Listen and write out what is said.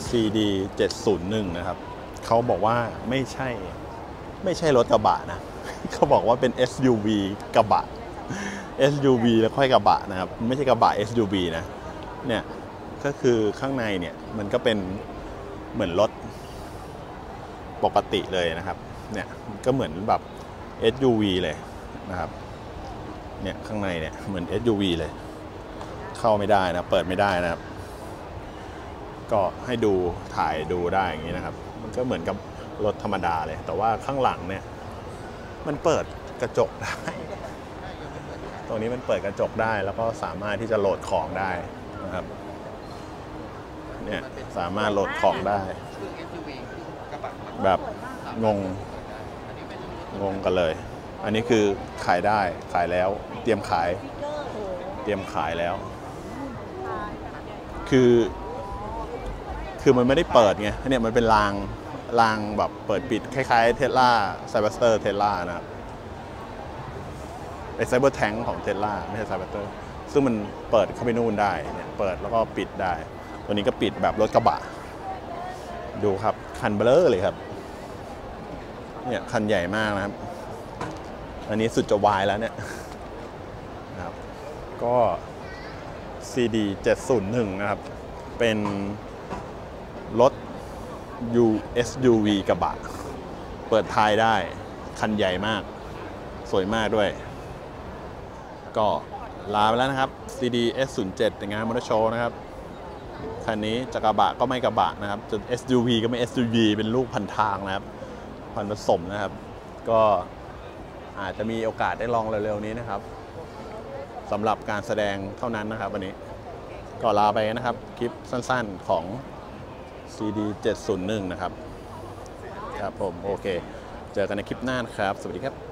CD 701นะครับเขาบอกว่าไม่ใช่รถกระบะนะ เขาบอกว่าเป็น SUV กระบะ SUV แล้วค่อยกระบะนะครับไม่ใช่กระบะ SUV นะเนี่ยก็คือข้างในเนี่ยมันก็เป็นเหมือนรถปกติเลยนะครับเนี่ยก็เหมือนแบบ SUV เลยนะครับเนี่ยข้างในเนี่ยเหมือน SUV เลยเข้าไม่ได้นะเปิดไม่ได้นะครับก็ให้ดูถ่ายดูได้อย่างนี้นะครับมันก็เหมือนกับรถธรรมดาเลยแต่ว่าข้างหลังเนี่ยมันเปิดกระจกได้ตรงนี้มันเปิดกระจกได้แล้วก็สามารถที่จะโหลดของได้นะครับเนี่ยสามารถโหลดของได้แบบงงกันเลยอันนี้คือขายได้ขายแล้วเตรียมขายแล้วคือมันไม่ได้เปิดไงเนี่ยมันเป็นรางแบบเปิดปิดคล้ายๆเทสลาไซเบอร์สเตอร์เทสลานะครับไอไซเบอร์แทงของเทสลาไม่ใช่ไซเบอร์สเตอร์ซึ่งมันเปิดเข้าไปนู่นได้เนี่ยเปิดแล้วก็ปิดได้ตัวนี้ก็ปิดแบบรถกระบะดูครับคันเบลอเลยครับเนี่ยคันใหญ่มากนะครับอันนี้สุดจะวายแล้วเนี่ยนะครับก็ CD 701นะครับเป็นรถ SUV กระบะเปิดท้ายได้คันใหญ่มากสวยมากด้วยก็ลาไปแล้วนะครับ CD S07 ในงานมอเตอร์โชว์นะครับคันนี้จะกระบะก็ไม่กระบะนะครับจะ SUV ก็ไม่ SUV เป็นลูกพันทางนะครับพันผสมนะครับก็อาจจะมีโอกาสได้ลองเร็วๆนี้นะครับสำหรับการแสดงเท่านั้นนะครับวันนี้ก็ลาไปนะครับคลิปสั้นๆของ CD 701นะครับครับผมโอเคเจอกันในคลิปหน้าครับสวัสดีครับ